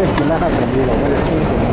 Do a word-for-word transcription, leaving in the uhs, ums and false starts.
กินแล้วครับผมดูเราก็จะชื่นชม